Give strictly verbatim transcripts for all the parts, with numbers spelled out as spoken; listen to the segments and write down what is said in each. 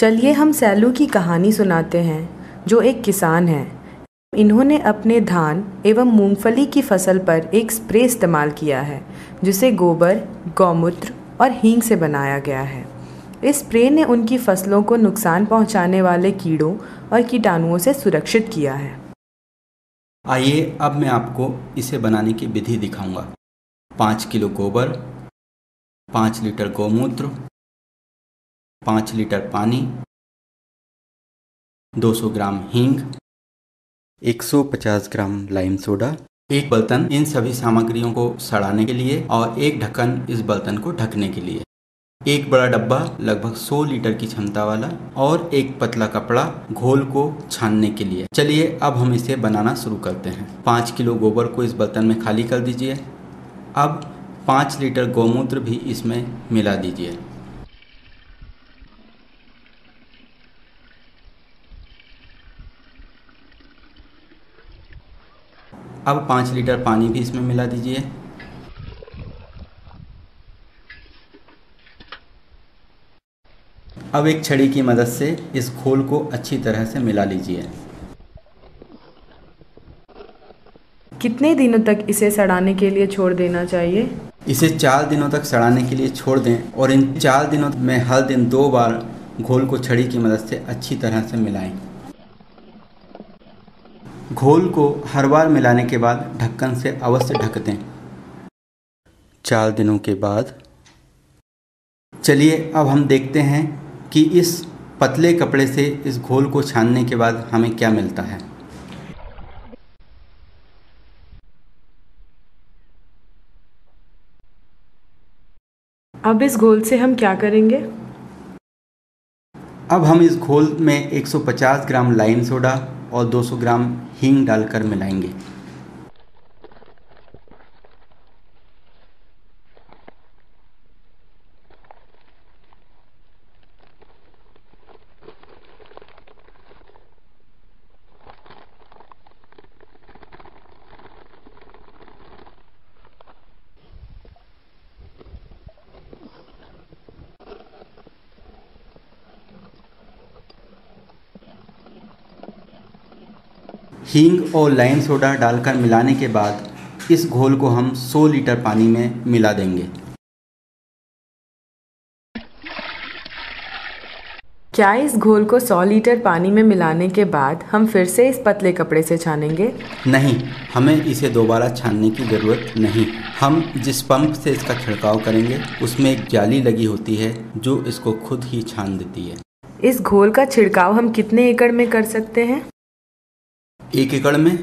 चलिए हम सैलू की कहानी सुनाते हैं, जो एक किसान हैं। इन्होंने अपने धान एवं मूंगफली की फसल पर एक स्प्रे इस्तेमाल किया है, जिसे गोबर, गौमूत्र और हींग से बनाया गया है। इस स्प्रे ने उनकी फसलों को नुकसान पहुंचाने वाले कीड़ों और कीटाणुओं से सुरक्षित किया है। आइए अब मैं आपको इसे बनाने की विधि दिखाऊंगा। पाँच किलो गोबर, पाँच लीटर गौमूत्र, पाँच लीटर पानी, दो सौ ग्राम हींग, एक सौ पचास ग्राम लाइम सोडा, एक बर्तन इन सभी सामग्रियों को सड़ाने के लिए और एक ढक्कन इस बर्तन को ढकने के लिए, एक बड़ा डब्बा लगभग सौ लीटर की क्षमता वाला और एक पतला कपड़ा घोल को छानने के लिए। चलिए अब हम इसे बनाना शुरू करते हैं। पाँच किलो गोबर को इस बर्तन में खाली कर दीजिए। अब पाँच लीटर गौमूत्र भी इसमें मिला दीजिए। अब पाँच लीटर पानी भी इसमें मिला दीजिए। अब एक छड़ी की मदद से इस घोल को अच्छी तरह से मिला लीजिए। कितने दिनों तक इसे सड़ाने के लिए छोड़ देना चाहिए? इसे चार दिनों तक सड़ाने के लिए छोड़ दें और इन चार दिनों में हर दिन दो बार घोल को छड़ी की मदद से अच्छी तरह से मिलाएं। घोल को हर बार मिलाने के बाद ढक्कन से अवश्य ढक दें। चार दिनों के बाद चलिए अब हम देखते हैं कि इस पतले कपड़े से इस घोल को छानने के बाद हमें क्या मिलता है। अब इस घोल से हम क्या करेंगे? अब हम इस घोल में एक सौ पचास ग्राम लाइम सोडा और दो सौ ग्राम हींग डालकर मिलाएंगे। हींग और लाइम सोडा डालकर मिलाने के बाद इस घोल को हम सौ लीटर पानी में मिला देंगे। क्या इस घोल को सौ लीटर पानी में मिलाने के बाद हम फिर से इस पतले कपड़े से छानेंगे? नहीं, हमें इसे दोबारा छानने की ज़रूरत नहीं। हम जिस पंप से इसका छिड़काव करेंगे उसमें एक जाली लगी होती है जो इसको खुद ही छान देती है। इस घोल का छिड़काव हम कितने एकड़ में कर सकते हैं? एक एकड़ में।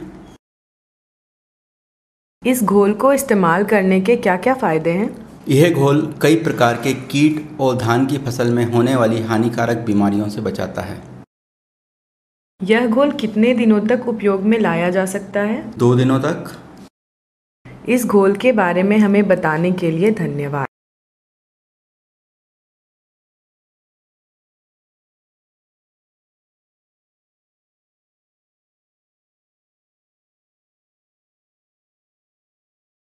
इस घोल को इस्तेमाल करने के क्या क्या फायदे हैं? यह घोल कई प्रकार के कीट और धान की फसल में होने वाली हानिकारक बीमारियों से बचाता है। यह घोल कितने दिनों तक उपयोग में लाया जा सकता है? दो दिनों तक। इस घोल के बारे में हमें बताने के लिए धन्यवाद।